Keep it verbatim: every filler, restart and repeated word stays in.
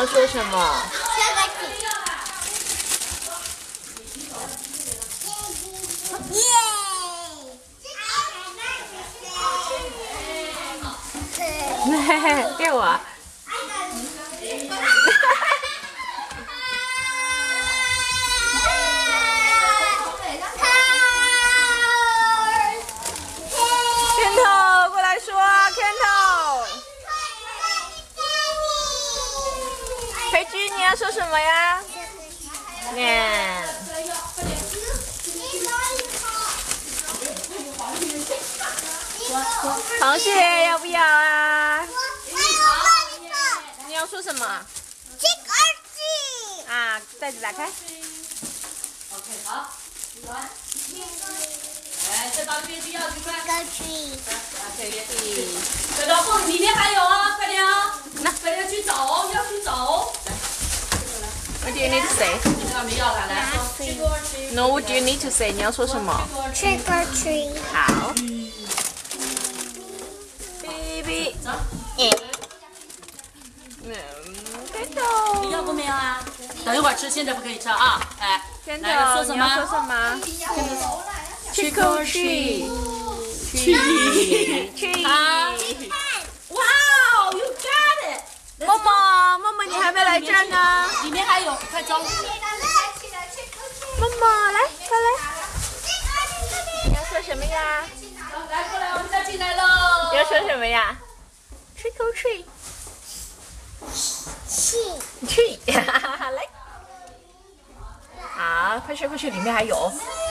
要说什么？耶！给我。片头过来说，片头。裴居，你要说什么呀？念。螃蟹要不要啊？你要说什么？啊，袋子打开。 OK， 好，来，再到这边去要去快。 可以。 再到后里面还有啊，快点啊！那快点去找哦，要去找哦。 What do you need to say? 要没要了？来说。 No, what do you need to say? 你要说什么 Trick or treat. 好。Baby。 走。 嗯，片头。 你要过没有啊？等一会儿吃，现在不可以吃啊！哎， 片头， 来说什你要说么？ 什么 Trick or treat. Treat. 好。Wow, you got it. 默默，默默，你还没来这儿呢。 里面还有，快走。 默默，来，快来。你要说什么呀？ 来，过来，我们再进来喽。 你要说什么呀 ？Trick or treat. 去，来，好，快去快去，里面还有。